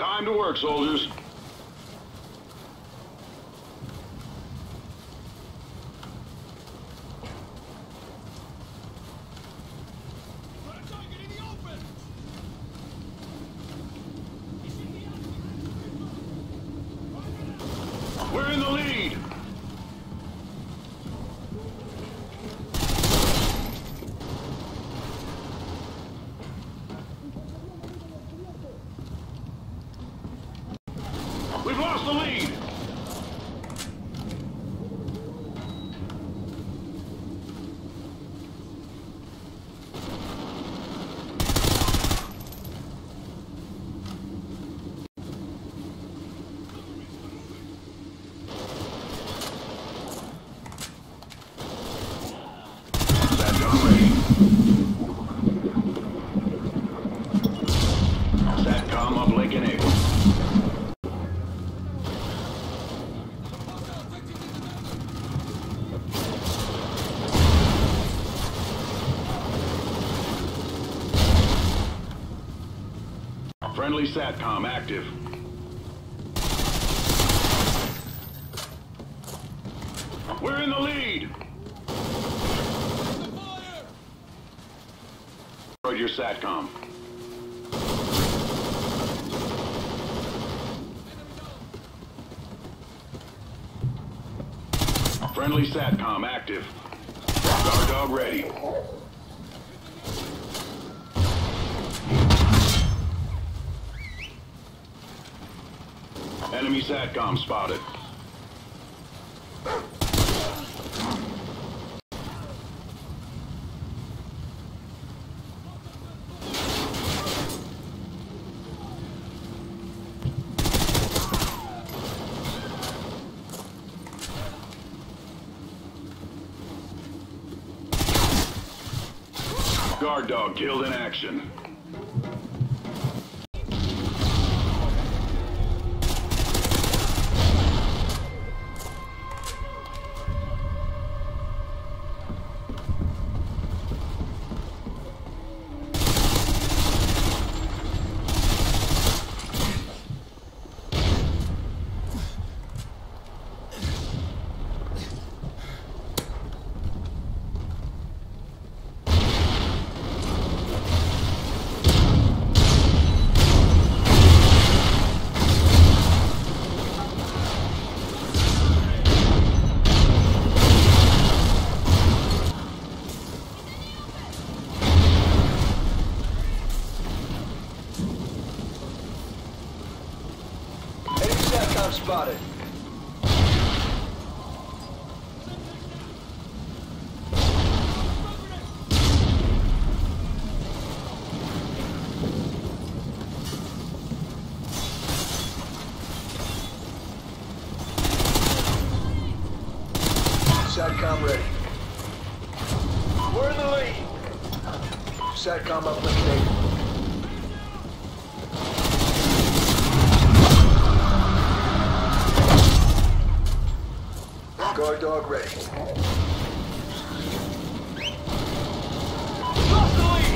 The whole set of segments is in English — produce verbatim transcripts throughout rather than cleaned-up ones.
Time to work, soldiers. We're in the lead. We've lost the lead. SATCOM uplink enabled. Friendly SATCOM active. We're in the lead. Destroyed your SATCOM. Friendly SATCOM active. Guard dog ready. Enemy SATCOM spotted. Guard dog killed in action. SATCOM spotted. SATCOM ready. We're in the lead. SATCOM uplink enabled. Guard dog ready. Lost the lead!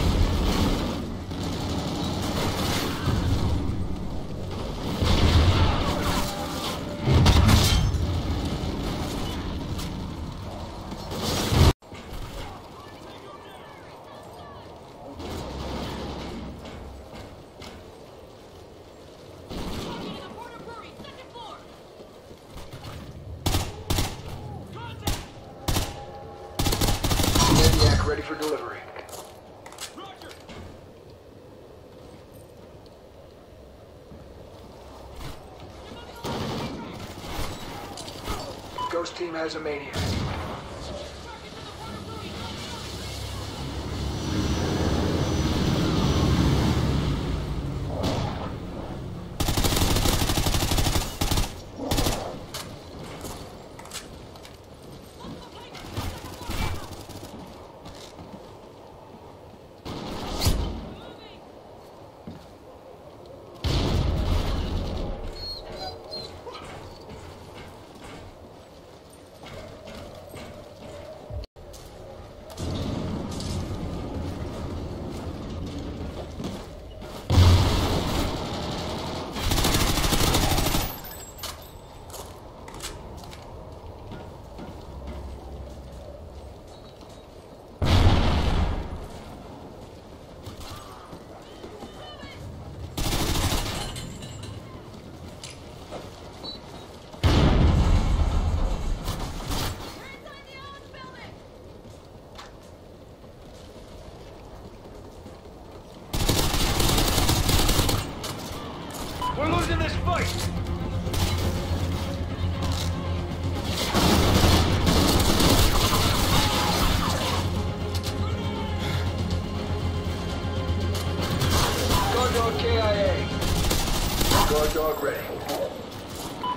Ready for delivery. Roger. Ghost team has a maniac.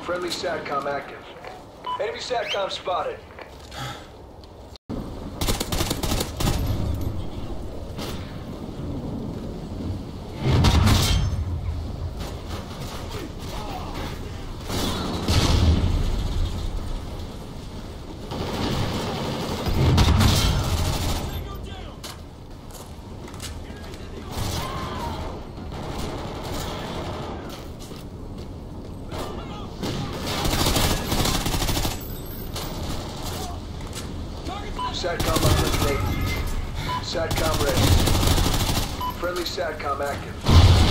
Friendly SATCOM active. Enemy SATCOM spotted. SATCOM eliminated. SATCOM ready. Friendly SATCOM active.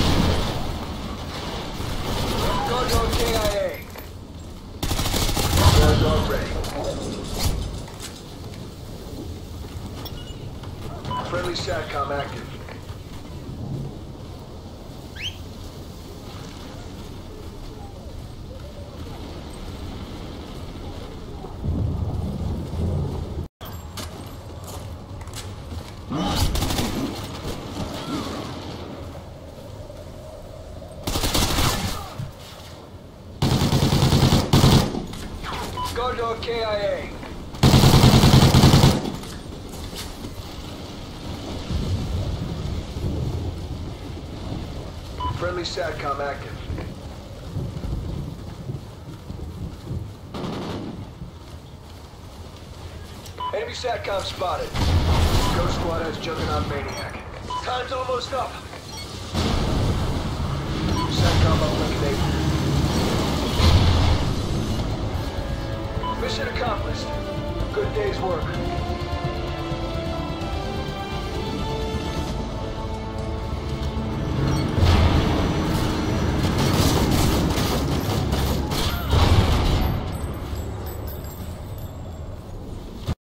Guard dog K I A. Guard dog ready. Friendly SATCOM active. Guard dog K I A. Friendly SATCOM active. Enemy SATCOM spotted. Ghost Squad has Juggernaut Maniac. Time's almost up. SATCOM eliminated. Mission accomplished. Good day's work.